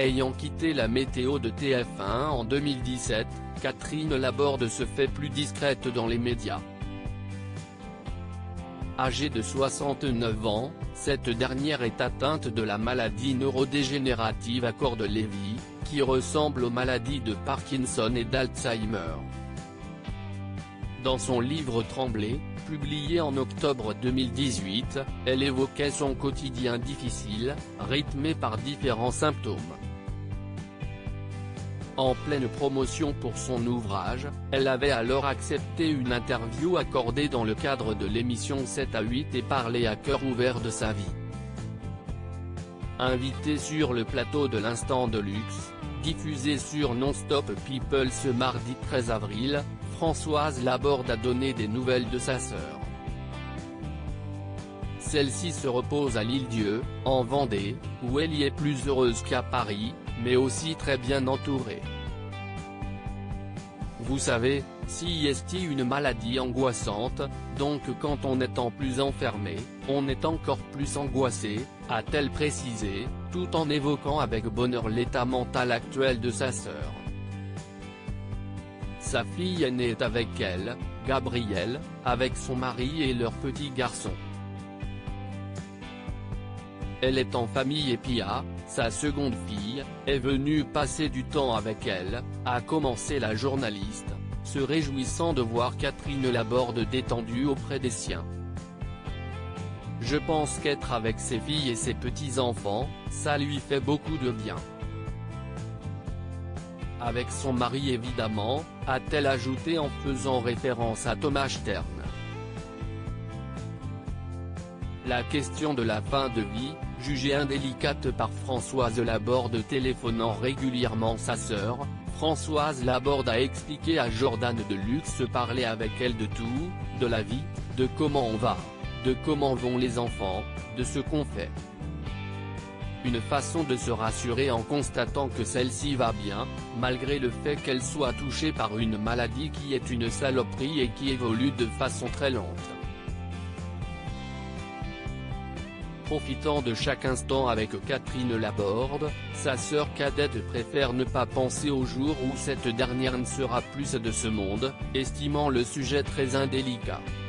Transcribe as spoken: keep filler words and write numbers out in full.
Ayant quitté la météo de T F un en deux mille dix-sept, Catherine Laborde se fait plus discrète dans les médias. Âgée de soixante-neuf ans, cette dernière est atteinte de la maladie neurodégénérative à corps de Lévy, qui ressemble aux maladies de Parkinson et d'Alzheimer. Dans son livre Trembler, publié en octobre deux mille dix-huit, elle évoquait son quotidien difficile, rythmé par différents symptômes. En pleine promotion pour son ouvrage, elle avait alors accepté une interview accordée dans le cadre de l'émission sept à huit et parlé à cœur ouvert de sa vie. Invitée sur le plateau de l'Instant de Luxe, diffusé sur Non-Stop People ce mardi treize avril, Françoise Laborde a donné des nouvelles de sa sœur. Celle-ci se repose à l'Île-Dieu, en Vendée, où elle y est plus heureuse qu'à Paris, mais aussi très bien entourée. Vous savez, si est une maladie angoissante, donc quand on est en plus enfermé, on est encore plus angoissé, a-t-elle précisé, tout en évoquant avec bonheur l'état mental actuel de sa sœur. Sa fille aînée est avec elle, Gabrielle, avec son mari et leur petit garçon. Elle est en famille et Pia, sa seconde fille, est venue passer du temps avec elle, a commencé la journaliste, se réjouissant de voir Catherine Laborde détendue auprès des siens. Je pense qu'être avec ses filles et ses petits-enfants, ça lui fait beaucoup de bien. Avec son mari évidemment, a-t-elle ajouté en faisant référence à Thomas Stern. La question de la fin de vie, jugée indélicate par Françoise Laborde téléphonant régulièrement sa sœur, Françoise Laborde a expliqué à Jordan de Luxe parler avec elle de tout, de la vie, de comment on va, de comment vont les enfants, de ce qu'on fait. Une façon de se rassurer en constatant que celle-ci va bien, malgré le fait qu'elle soit touchée par une maladie qui est une saloperie et qui évolue de façon très lente. Profitant de chaque instant avec Catherine Laborde, sa sœur cadette préfère ne pas penser au jour où cette dernière ne sera plus de ce monde, estimant le sujet très indélicat.